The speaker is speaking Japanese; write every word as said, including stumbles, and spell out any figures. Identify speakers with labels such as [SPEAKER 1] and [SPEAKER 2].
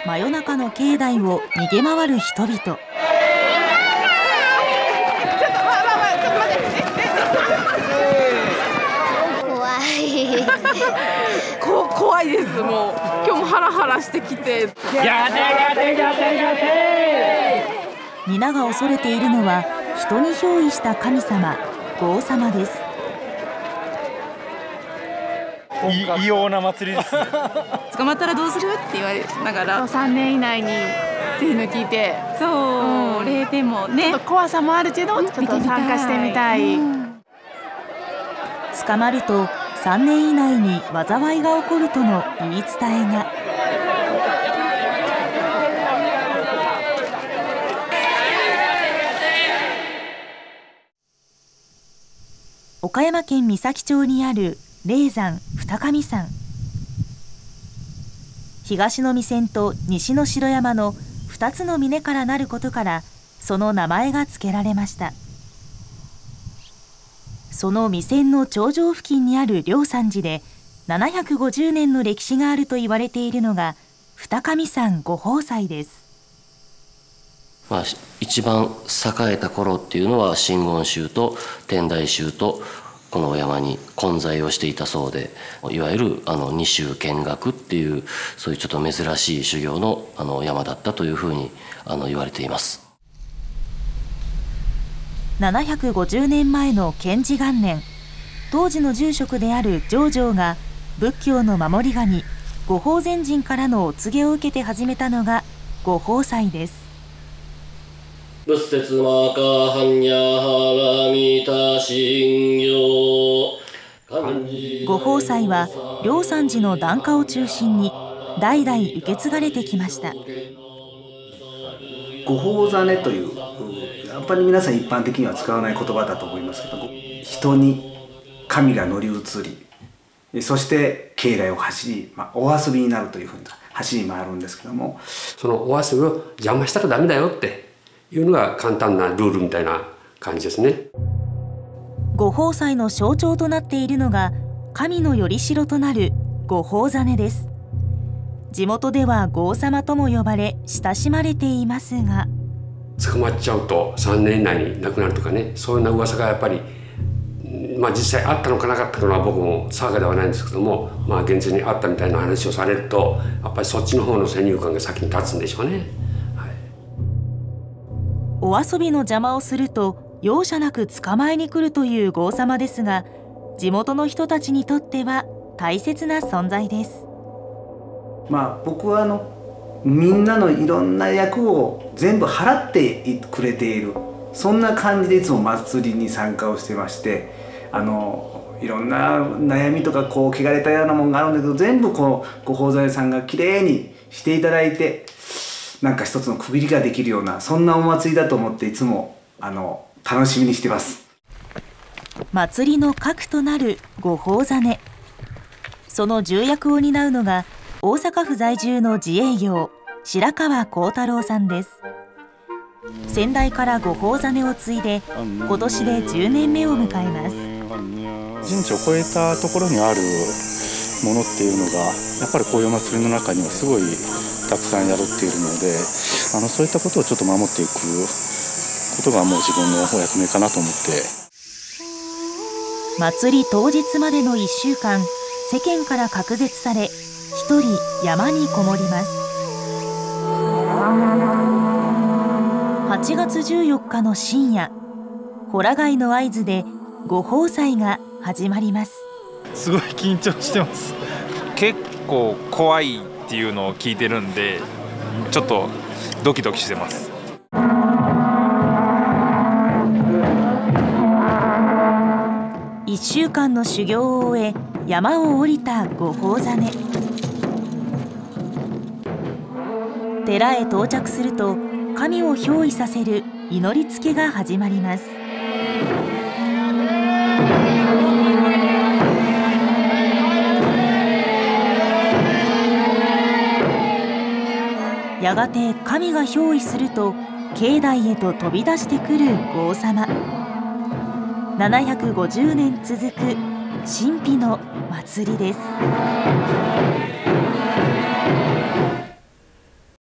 [SPEAKER 1] 真夜中の境内を逃げ回る人々。
[SPEAKER 2] 怖い
[SPEAKER 3] こ怖いです。もう今日もハラハラしてきて、
[SPEAKER 1] 皆が恐れているのは人に憑依した神様、ゴー様です。
[SPEAKER 4] 異様な祭りですね。
[SPEAKER 3] 捕まったらどうするって言われながらさんねん以内にっていうのを聞いて、そう、うん、れいてんもね、怖さもあるけどちょっと参加してみたい。うん、
[SPEAKER 1] 捕まるとさんねん以内に災いが起こるとの言い伝えが。岡山県美咲町にある霊山二神山。東の御線と西の城山のふたつの峰からなることからその名前が付けられました。その御線の頂上付近にある霊山寺でななひゃくごじゅうねんの歴史があると言われているのが二神山御宝祭です。
[SPEAKER 5] まあ、一番栄えた頃っていうのは真言宗と天台宗とこのお山に混在をしていたそうで、いわゆるあの二宗見学っていうそういうちょっと珍しい修行のあの山だったというふうにあの言われています。
[SPEAKER 1] ななひゃくごじゅうねんまえの建治元年、当時の住職である上城が仏教の守り神御宝前神からのお告げを受けて始めたのが御宝祭です。
[SPEAKER 5] 仏説マカハンニャハラミタ信行。御宝祭は霊山寺の檀家を中心に代々受け継がれてきました。
[SPEAKER 6] 御宝実というやっぱり皆さん一般的には使わない言葉だと思いますけど、人に神が乗り移り、そして境内を走り、まあ、お遊びになるというふうに走り回るんですけども、
[SPEAKER 7] そのお遊びを邪魔したらダメだよっていうのが簡単なルールみたいな感じですね。
[SPEAKER 1] 御宝祭の象徴となっているのが神のよりしろとなる御宝実です。地元ではゴー様とも呼ばれ親しまれていますが、
[SPEAKER 7] 捕まっちゃうとさんねん以内に亡くなるとかね、そういうような噂がやっぱり、まあ、実際あったのかなかったのは僕も定かではないんですけども、まあ、現実にあったみたいな話をされるとやっぱりそっちの方の先入観が先に立つんでしょうね。はい、
[SPEAKER 1] お遊びの邪魔をすると容赦なく捕まえに来るというゴー様ですが、地元の人たちにとっては大切な存在です。
[SPEAKER 6] まあ、僕はあのみんなのいろんな役を全部払ってくれている、そんな感じでいつも祭りに参加をしてまして、あのいろんな悩みとかこう汚れたようなものがあるんだけど、全部こうご宝財さんがきれいにしていただいて、なんか一つの区切りができるような、そんなお祭りだと思っていつもあの楽しみにしてます。
[SPEAKER 1] 祭りの核となる御宝実、その重役を担うのが大阪府在住の自営業白川幸太郎さんです。先代から御宝実を継いで今年でじゅうねんめを迎えます。
[SPEAKER 8] 人知を超えたところにあるものっていうのがやっぱりこういう祭りの中にはすごいたくさん宿っているので、あのそういったことをちょっと守っていくことがもう自分のお役目かなと思って。
[SPEAKER 1] 祭り当日までのいっしゅうかん、世間から隔絶され一人山にこもります。はちがつじゅうよっかの深夜、ホラ貝の合図で御宝祭が始まります。
[SPEAKER 4] すごい緊張してます。結構怖いっていうのを聞いてるんで、ちょっとドキドキしてます。
[SPEAKER 1] いっしゅうかんの修行を終え山を降りた御宝実。寺へ到着すると神を憑依させる祈りつけが始まります。やがて神が憑依すると境内へと飛び出してくるゴー様。ななひゃくごじゅうねん続く神秘の祭りです。